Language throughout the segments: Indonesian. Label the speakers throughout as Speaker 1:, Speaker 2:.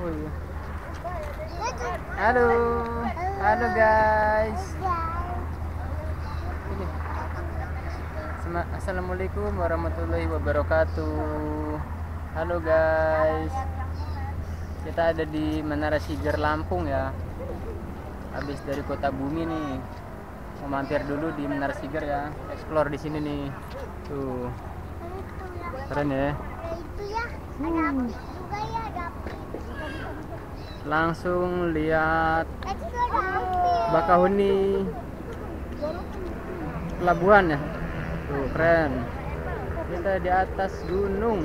Speaker 1: Oh iya. Halo. Halo guys. Ini. Assalamualaikum warahmatullahi wabarakatuh. Halo guys. Kita ada di Menara Siger Lampung ya. Habis dari Kota Bumi nih. Mau mampir dulu di Menara Siger ya. Explore di sini nih. Tuh. Keren ya. Langsung lihat Bakahuni pelabuhan ya. Tuh keren. Kita di atas gunung.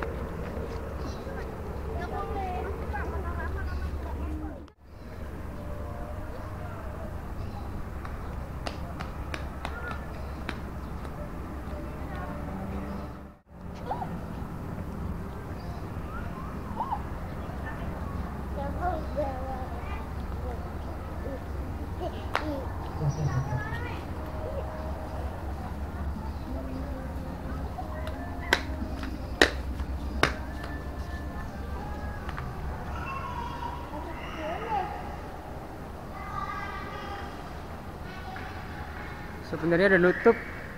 Speaker 1: Sebenarnya udah nutup.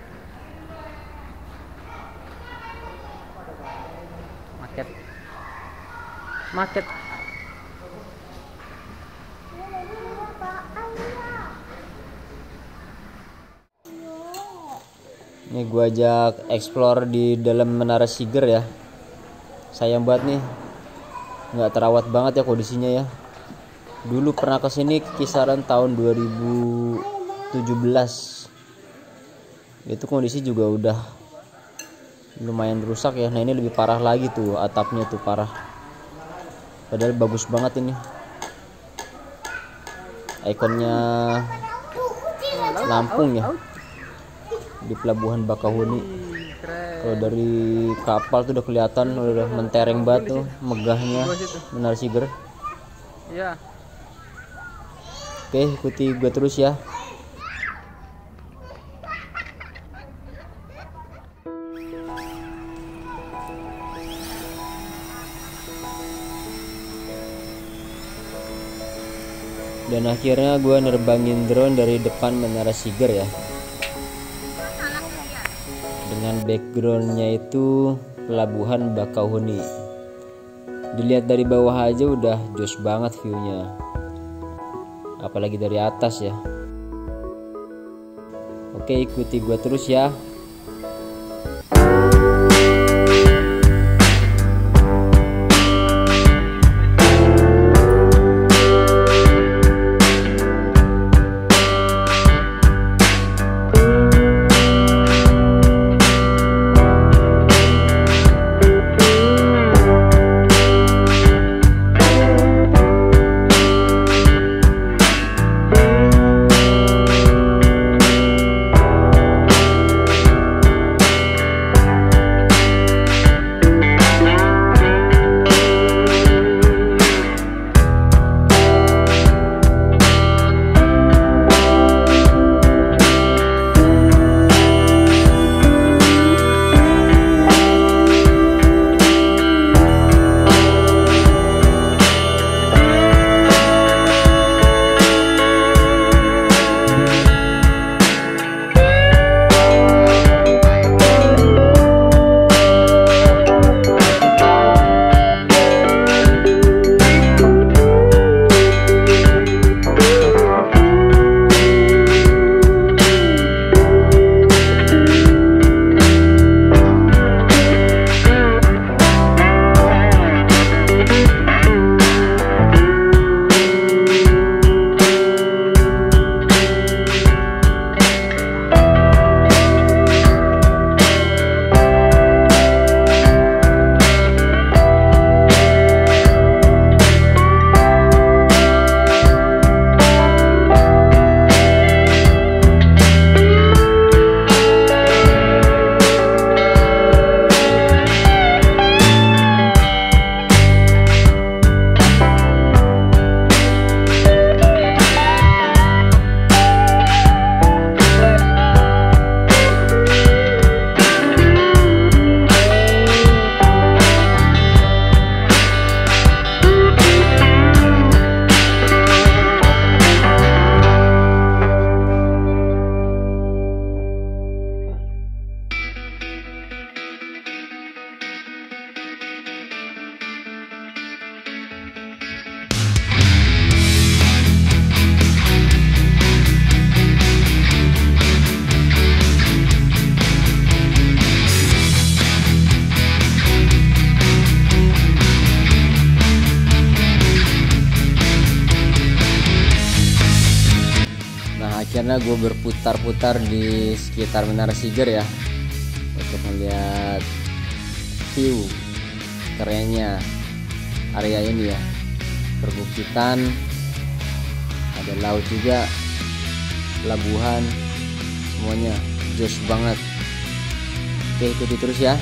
Speaker 1: Market. Ini gua ajak explore di dalam Menara Siger ya. Sayang banget nih, nggak terawat banget ya kondisinya ya. Dulu pernah kesini kisaran tahun 2017. Itu kondisi juga udah lumayan rusak ya. Nah ini lebih parah lagi tuh, atapnya tuh parah. Padahal bagus banget ini. Ikonnya Lampung ya, di Pelabuhan Bakahuni. Kalau dari kapal tuh udah kelihatan, udah mentereng banget tuh megahnya Menara Siger. Iya. Oke, ikuti gue terus ya. Dan akhirnya gue nerbangin drone dari depan Menara Siger ya. Dengan backgroundnya itu Pelabuhan Bakahuni. Dilihat dari bawah aja udah jos banget viewnya. Apalagi dari atas ya. Oke, ikuti gue terus ya.
Speaker 2: akhirnya gue berputar-putar di sekitar Menara Siger ya, untuk melihat view kerennya area ini ya. Perbukitan, ada laut juga, pelabuhan, semuanya jos banget. Oke, ikuti terus ya.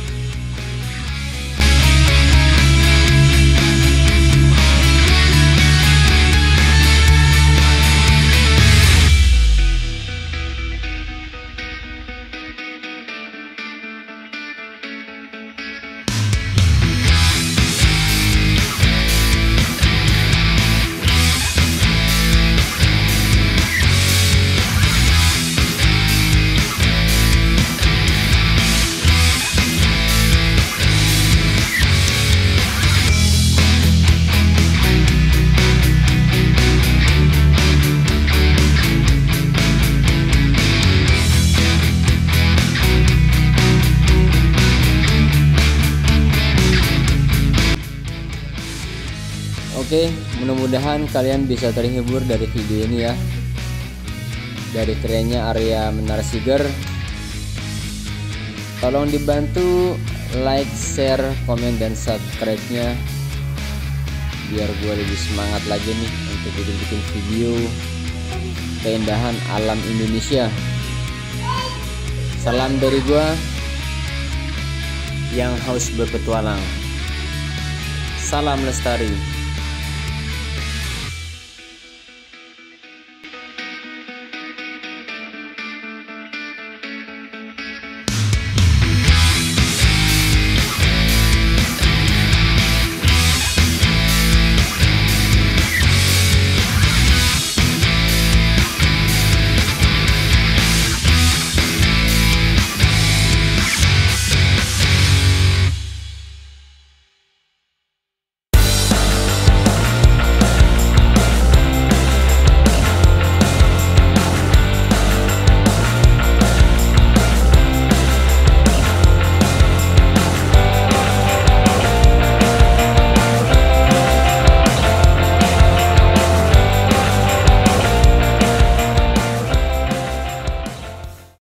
Speaker 2: Oke, mudah-mudahan kalian bisa terhibur dari video ini ya, dari kerennya area Menara Siger. Tolong dibantu like, share, komen, dan subscribe-nya, biar gue lebih semangat lagi nih untuk bikin video keindahan alam Indonesia. Salam dari gue yang haus berpetualang. Salam lestari.